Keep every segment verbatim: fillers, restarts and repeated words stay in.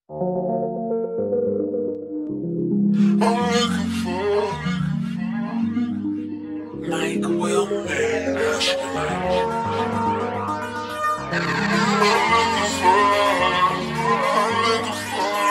I'm looking for Mike Will Nash. I'm looking for, I'm looking for,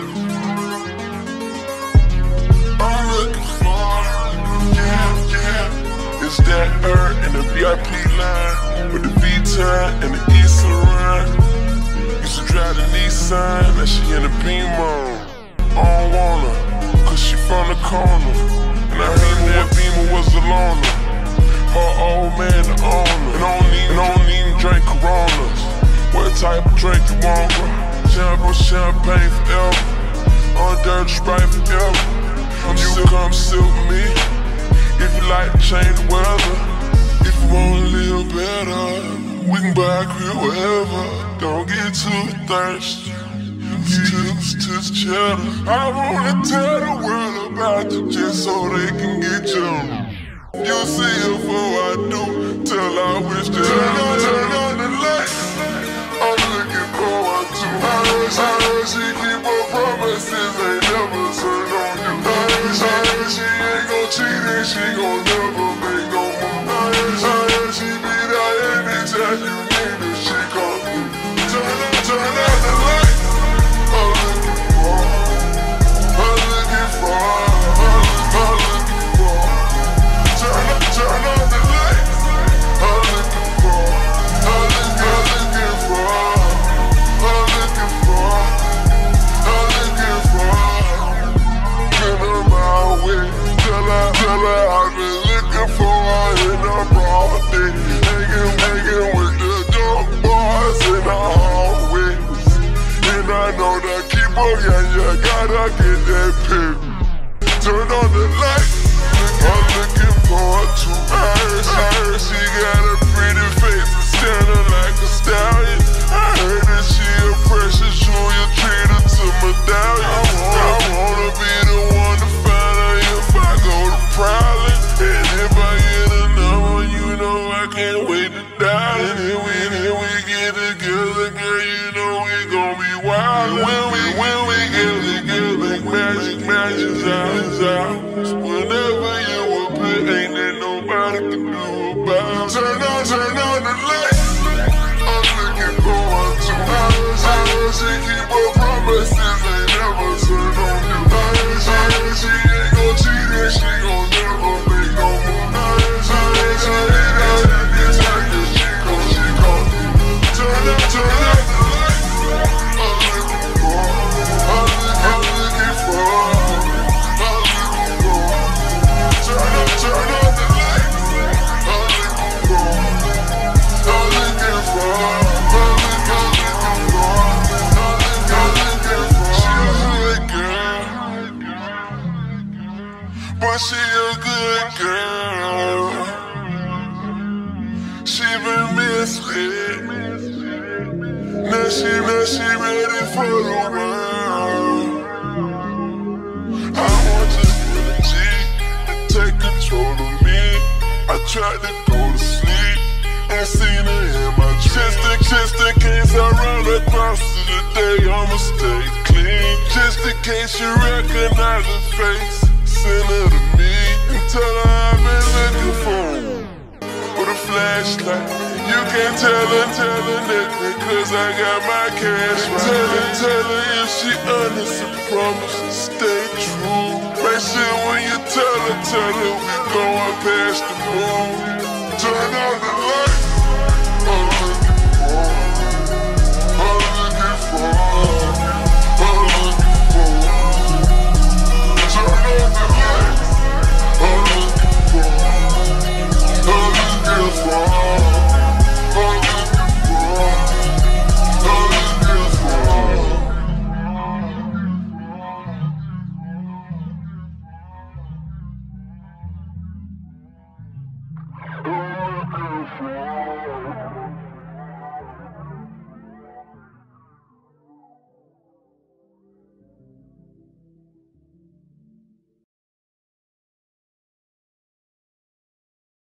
I'm looking for, yeah, yeah. It's that Earth in the V I P line with the V-Time and the E-Saran. Used to drive the Nissan, now she in the Beamer. I don't want her, cause she from the corner. And I heard that Beamer was a loner. Her old man the owner. And I don't even, I don't even drink Coronas. What type of drink you want, bro? Champagne, champagne forever. On dirty Sprite forever. Come you come sit with me. If you like to change the weather. If you wanna live better, we can buy a crib wherever. Don't get too thirsty. Tips to the cheddar. I wanna tell the world about you just so they can get you. You see it before I do. Tell I wish that turn on, turn on the light. I'm looking forward to. I heard, I heard she keep her promises, ain't never turn on you. I heard, I heard she ain't gon' cheat and she gon' never make no more. I heard, I heard she be there anytime you need her, she come through. Turn on, turn on the light. I'm looking for, I'm looking for, I'm looking for. Turn up, turn on the lights. I'm looking for, I'm looking, I'm looking for, I'm looking for, I'm looking for. Get her my way. Tell her, tell her I've been looking for her in a broad day. Hanging, hanging with the dope boys in the hallway. And I know that keep up, yeah, yeah, gotta get that pay. Turn on the light, I'm looking forward to her. I heard she got a pretty face and standing like a stallion. I heard that she a precious jewel, you treat her to medallion. I wanna, I wanna be the one to find her if I go to Prowling. And if I get a number, you know I can't wait to die. And if we, if we get together, girl, you know we gon' be wild. When we, when we get together, magic, magic's out. Whenever you appear, ain't there nobody can do about it. Turn on, turn on the lights. I'm looking forward to her. I heard she keep her promises, ain't never turn on you. I heard, I heard she ain't gon' cheat and she gon' never make no more. I heard, I heard she ain't out in this time, yeah, she gon', she gon' turn up, turn up the lights. I'm looking for, I'm looking, I'm looking for, I'm looking for. Turn up, turn up the lights. I'm looking for, I'm looking for, I'm looking, I'm looking for, I'm looking, I'm looking for. She's a good girl, but she a good girl. She been misled. Now she, now she ready for the world. I want just put a G and take control of me. I tried to go to sleep and seen her in my dreams. Just in, just in case I run across her today, I'ma stay clean. Just in case you recognize her face, send her to me and tell her I've been looking for her with a flashlight. You can't tell her, tell her nothing, cause I got my cash right. Tell her, tell her if she honest and promise to stay true. Make sure when you tell her, tell her we going past the moon. Turn on the light. I'm looking for, I'm looking for, I'm looking for. Turn on the light. I'm looking for, I'm looking for. Yeah.